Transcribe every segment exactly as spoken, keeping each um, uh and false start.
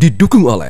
didukung oleh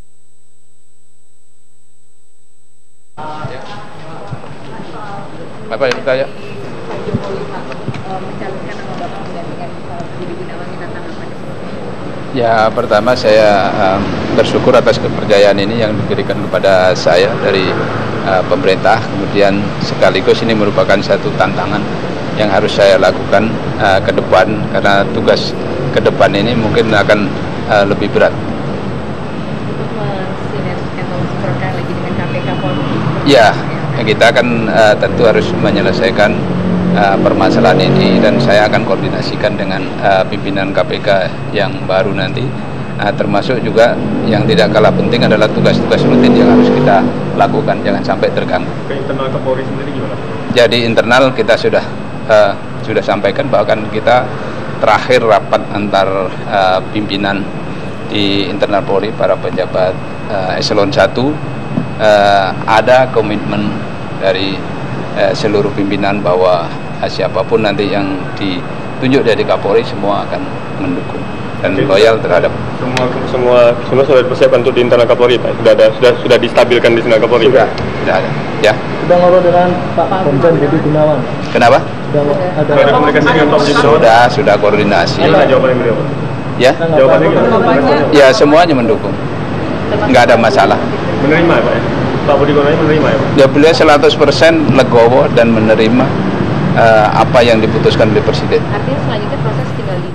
Bapak yang ditanya. Pak Jokowi Pak mencalonkan nama Bapak menggantikan Budi Gunawan di tantangan apa? Ya, pertama saya um, bersyukur atas kepercayaan ini yang diberikan kepada saya dari uh, pemerintah. Kemudian sekaligus ini merupakan satu tantangan yang harus saya lakukan uh, ke depan, karena tugas ke depan ini mungkin akan uh, lebih berat. Untuk mensinergikan atau sinkronkan lagi dengan K P K Polri. Ya, kita akan uh, tentu harus menyelesaikan uh, permasalahan ini, dan saya akan koordinasikan dengan uh, pimpinan K P K yang baru nanti, uh, termasuk juga yang tidak kalah penting adalah tugas-tugas rutin yang harus kita lakukan, jangan sampai terganggu. Ke internal Kapolri sendiri gimana? Jadi internal kita sudah uh, sudah sampaikan bahwa kan kita terakhir rapat antar uh, pimpinan di internal Polri, para pejabat uh, eselon satu, uh, ada komitmen dari uh, seluruh pimpinan bahwa uh, siapapun nanti yang ditunjuk dari Kapolri semua akan mendukung dan Oke, loyal terhadap semua semua semua sudah dipersiapkan untuk di internal Kapolri, Pak. Sudah ada sudah sudah distabilkan di internal Kapolri. sudah sudah ada ya. Sudah ngobrol dengan Pak Komjen Budi Gunawan. Kenapa? Sudah ada, Sudah ada komunikasi dengan Pak Budi Gunawan. Sudah sudah koordinasi Gimana jawabannya beliau, Pak? ya. Jawabannya gimana? Ya, semuanya mendukung, nggak ada masalah. Menerima ya, Pak ya? Pak Budi Gunawan menerima ya, Pak? Ya, beliau seratus persen legowo dan menerima uh, apa yang diputuskan oleh Presiden. Artinya selanjutnya proses tinggal di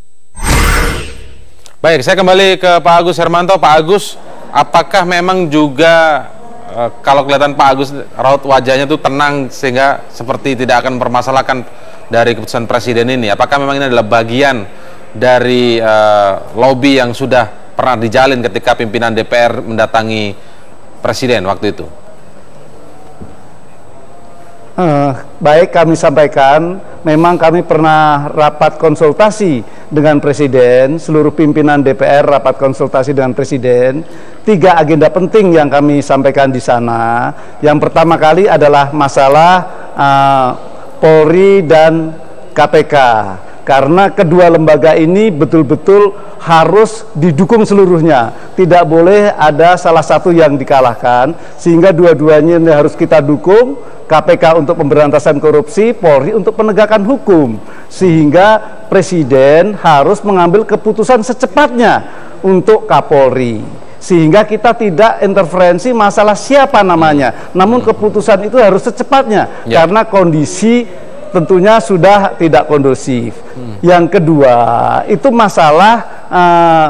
Baik, saya kembali ke Pak Agus Hermanto. Pak Agus, apakah memang juga uh, kalau kelihatan Pak Agus raut wajahnya tuh tenang sehingga seperti tidak akan mempermasalahkan dari keputusan Presiden ini? Apakah memang ini adalah bagian dari uh, lobby yang sudah pernah dijalin ketika pimpinan D P R mendatangi Presiden waktu itu? Uh, baik, kami sampaikan, memang kami pernah rapat konsultasi dengan Presiden, seluruh pimpinan D P R rapat konsultasi dengan Presiden. Tiga agenda penting yang kami sampaikan di sana. Yang pertama kali adalah masalah uh, Polri dan K P K. Karena kedua lembaga ini betul-betul harus didukung seluruhnya. Tidak boleh ada salah satu yang dikalahkan, sehingga dua-duanya ini harus kita dukung. K P K untuk pemberantasan korupsi, Polri untuk penegakan hukum. Sehingga Presiden harus mengambil keputusan secepatnya untuk Kapolri. Sehingga kita tidak interferensi masalah siapa namanya. Namun keputusan itu harus secepatnya, ya. Karena kondisi tentunya sudah tidak kondusif. Hmm. Yang kedua, itu masalah uh,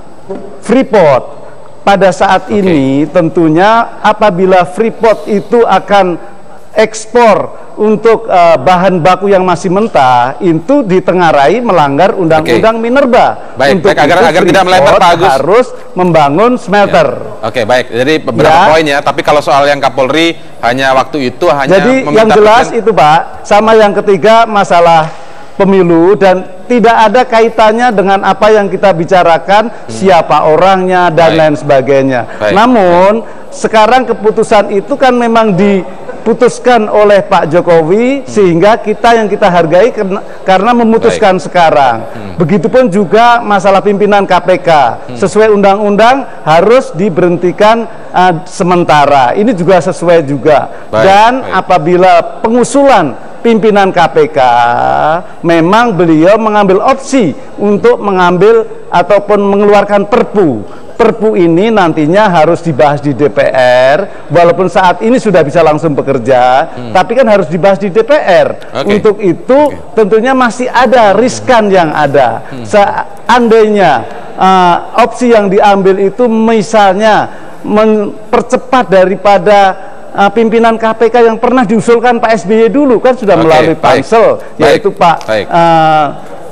Freeport. Pada saat okay. ini tentunya apabila Freeport itu akan ekspor untuk uh, bahan baku yang masih mentah, itu ditengarai melanggar undang-undang okay. Minerba. Baik, untuk baik agar, agar tidak melebar Pak Agus harus membangun smelter. Ya. Oke, okay, baik. Jadi beberapa ya. poin ya, tapi kalau soal yang Kapolri hanya waktu itu hanya Jadi yang jelas itu Pak, sama yang ketiga masalah pemilu dan tidak ada kaitannya dengan apa yang kita bicarakan, hmm. siapa orangnya dan baik. lain sebagainya. Baik. Namun baik. sekarang keputusan itu kan memang diputuskan oleh Pak Jokowi, hmm. sehingga kita yang kita hargai karena memutuskan baik. sekarang. Hmm. Begitupun juga masalah pimpinan K P K, hmm. sesuai undang-undang harus diberhentikan uh, sementara. Ini juga sesuai juga. Baik. Dan baik. apabila pengusulan pimpinan K P K, memang beliau mengambil opsi untuk mengambil ataupun mengeluarkan perpu. Perpu ini nantinya harus dibahas di D P R, walaupun saat ini sudah bisa langsung bekerja, hmm. tapi kan harus dibahas di D P R. Okay. Untuk itu okay. tentunya masih ada riskan yang ada. Hmm. Seandainya uh, opsi yang diambil itu misalnya mempercepat daripada Uh, pimpinan K P K yang pernah diusulkan Pak S B Y dulu, kan sudah okay, melalui pansel, baik, yaitu baik, Pak baik. Uh,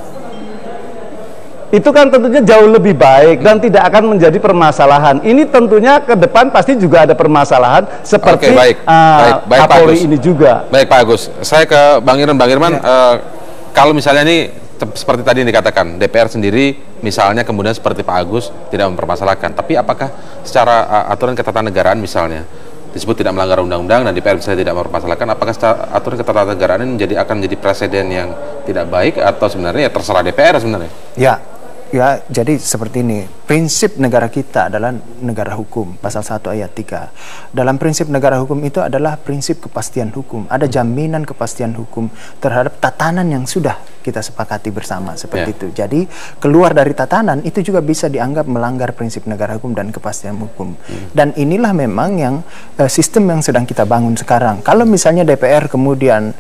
itu kan tentunya jauh lebih baik dan tidak akan menjadi permasalahan. Ini tentunya ke depan pasti juga ada permasalahan seperti okay, baik. Uh, baik, baik, Kapolri ini juga. Baik Pak Agus, saya ke Bang Irman. Bang Irman, ya. uh, kalau misalnya ini seperti tadi yang dikatakan, D P R sendiri misalnya kemudian seperti Pak Agus tidak mempermasalahkan, tapi apakah secara uh, aturan ketatanegaraan misalnya disebut tidak melanggar undang-undang dan D P R misalnya tidak mempermasalahkan, apakah secara aturan ketatanegaraan ini menjadi akan menjadi presiden yang tidak baik atau sebenarnya ya terserah D P R sebenarnya? Ya, Ya, jadi seperti ini. Prinsip negara kita adalah negara hukum, pasal satu ayat tiga. Dalam prinsip negara hukum itu adalah prinsip kepastian hukum. Ada jaminan kepastian hukum terhadap tatanan yang sudah kita sepakati bersama, seperti yeah. itu. Jadi, keluar dari tatanan itu juga bisa dianggap melanggar prinsip negara hukum dan kepastian hukum. Hmm. Dan inilah memang yang uh, sistem yang sedang kita bangun sekarang. Kalau misalnya D P R kemudian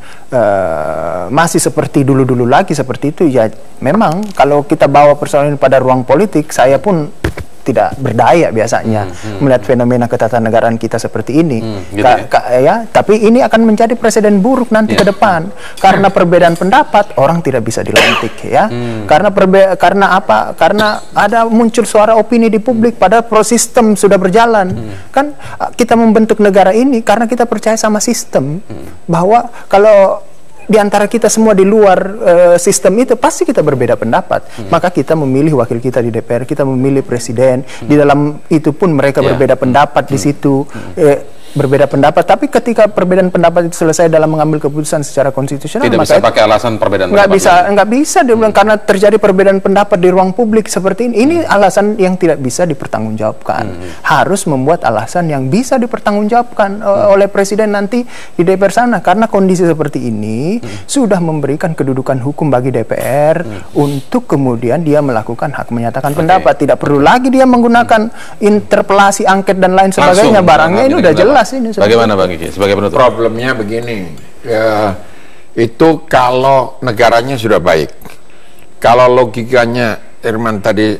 uh, masih seperti dulu-dulu lagi seperti itu, ya memang kalau kita bawa persoalan pada ruang politik, saya pun tidak berdaya biasanya hmm, hmm, melihat fenomena ketatanegaraan kita seperti ini. Hmm, gitu ka, ka, ya, tapi ini akan menjadi presiden buruk nanti yeah. ke depan karena perbedaan pendapat orang tidak bisa dilantik ya. Hmm. Karena perbe karena apa? Karena ada muncul suara opini di publik pada proses sistem sudah berjalan. Hmm. Kan kita membentuk negara ini karena kita percaya sama sistem hmm. bahwa kalau di antara kita semua di luar uh, sistem itu pasti kita berbeda pendapat. Hmm. Maka kita memilih wakil kita di D P R, kita memilih presiden. Hmm. Di dalam itu pun mereka yeah. berbeda pendapat hmm. di situ. Hmm. Eh, berbeda pendapat, tapi ketika perbedaan pendapat itu selesai dalam mengambil keputusan secara konstitusional, tidak maka bisa pakai alasan perbedaan nggak pendapat. Bisa, nggak bisa dia bilang hmm. karena terjadi perbedaan pendapat di ruang publik seperti ini. Ini hmm. alasan yang tidak bisa dipertanggungjawabkan. Hmm. Harus membuat alasan yang bisa dipertanggungjawabkan hmm. oleh presiden nanti di D P R sana, karena kondisi seperti ini hmm. sudah memberikan kedudukan hukum bagi D P R hmm. untuk kemudian dia melakukan hak menyatakan okay. pendapat. Tidak perlu lagi dia menggunakan hmm. interpelasi, angket dan lain sebagainya. Langsung, barangnya ini udah jelas. Ini bagaimana Bang Kiki sebagai penutup? Problemnya begini, ya, itu kalau negaranya sudah baik, kalau logikanya Irman tadi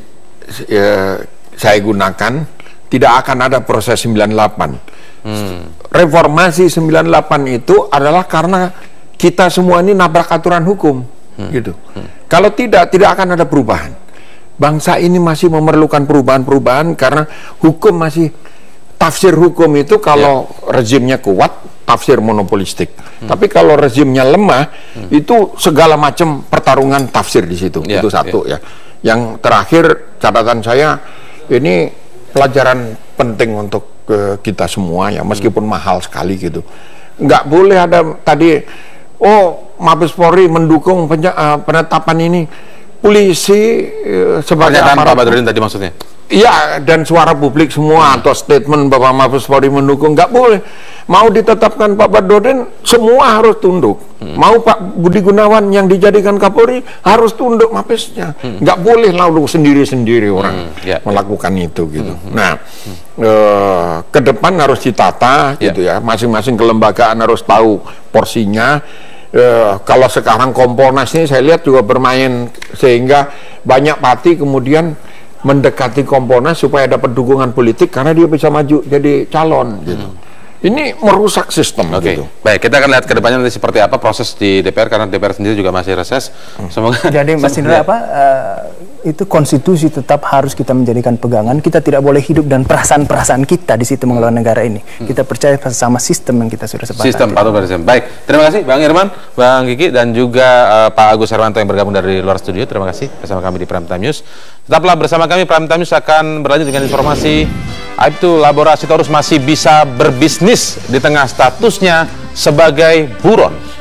ya, saya gunakan, tidak akan ada proses sembilan puluh delapan. Hmm. Reformasi sembilan puluh delapan itu adalah karena kita semua ini nabrak aturan hukum, hmm. gitu. Hmm. Kalau tidak, tidak akan ada perubahan. Bangsa ini masih memerlukan perubahan-perubahan karena hukum masih, tafsir hukum itu kalau yeah. rezimnya kuat, tafsir monopolistik. Hmm. Tapi kalau rezimnya lemah, hmm. itu segala macam pertarungan tafsir di situ. Yeah. Itu satu yeah. ya. Yang terakhir, catatan saya, ini pelajaran penting untuk uh, kita semua ya, meskipun hmm. mahal sekali gitu. Nggak boleh ada tadi, oh Mabes Polri mendukung uh, penetapan ini. Polisi uh, sebagai pernyataan Pak Badrodin tadi maksudnya? Iya, dan suara publik semua hmm. atau statement Bapak Mabes Polri mendukung, nggak boleh. Mau ditetapkan Pak Badrodin, semua harus tunduk. Hmm. Mau Pak Budi Gunawan yang dijadikan Kapolri, harus tunduk Mabesnya. Hmm. Nggak boleh lalu sendiri-sendiri orang hmm. yeah, melakukan yeah. itu gitu. Hmm. Nah, hmm. eh, ke depan harus ditata yeah. gitu ya. Masing-masing kelembagaan harus tahu porsinya. Eh, kalau sekarang Kompolnas ini saya lihat juga bermain sehingga banyak parti kemudian mendekati Kompolnas supaya dapat dukungan politik karena dia bisa maju jadi calon gitu. Hmm. Ini merusak sistem okay. gitu. Baik, kita akan lihat ke depannya nanti seperti apa proses di D P R karena D P R sendiri juga masih reses. Hmm. Semoga jadi Mas Indra apa uh, itu konstitusi tetap harus kita menjadikan pegangan. Kita tidak boleh hidup dan perasaan-perasaan kita di situ mengelola negara ini. Hmm. Kita percaya sama sistem yang kita sudah sepakati. Sistem patuh pada sistem. Baik, terima kasih Bang Irman, Bang Kiki dan juga uh, Pak Agus Hermanto yang bergabung dari luar studio. Terima kasih bersama kami di Prime Time News. Tetaplah bersama kami. Prime Time News akan berlanjut dengan informasi Aibtu Laboratorius masih bisa berbisnis di tengah statusnya sebagai buron.